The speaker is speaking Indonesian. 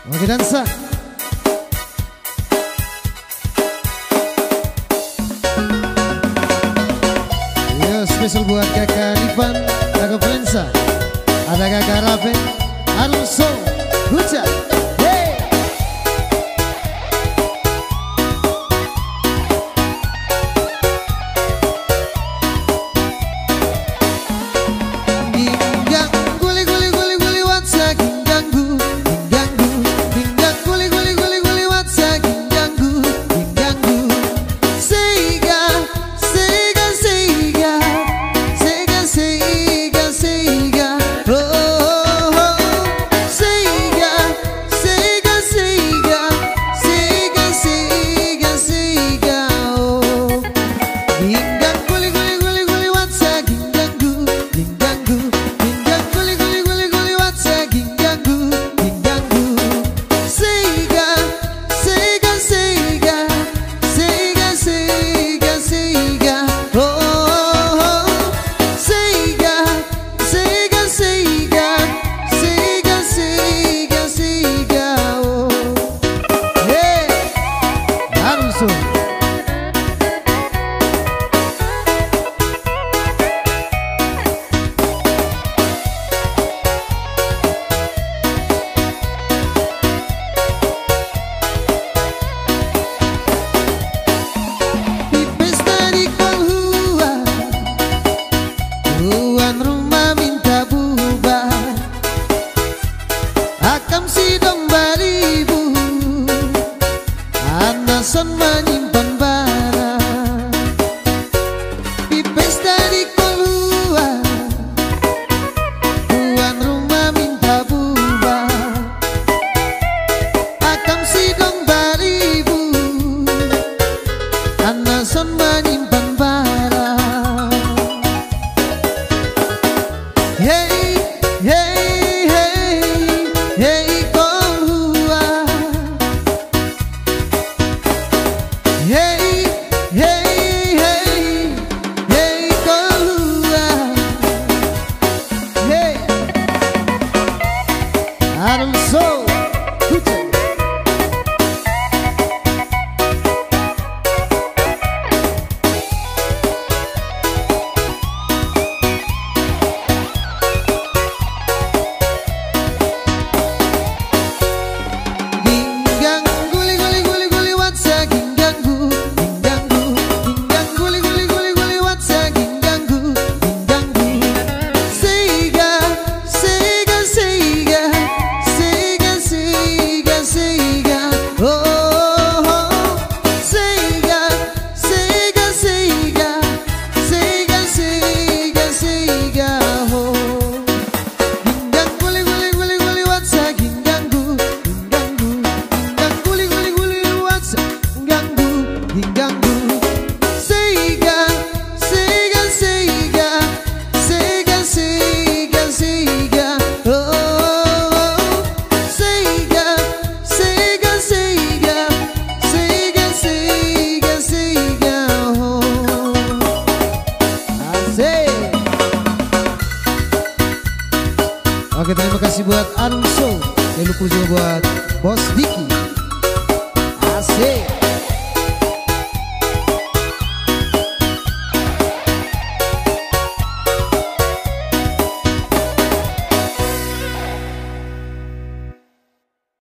Oke dansa. Yo spesial buat kakak Ivan, kakak Plensa, ada kakak Rafe, Alonso, Hujan. Tuan rumah minta bubar, akam sidang baribu, anasan menyimpan barang. Di pesta di keluar, tuan rumah minta bubar, akam sidang baribu, anasan menyimpan barang. Hey, hey, hey, hey, kolua. Hey, hey, hey, hey, kolua. Hey, Alonso, Hujan. Oke, terima kasih buat Alonso. Jangan lupa juga buat Bos Diki. Asik.